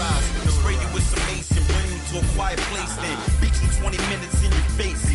rise. Spray you with some mace and bring you to a quiet place then. Beat you 20 minutes in your face.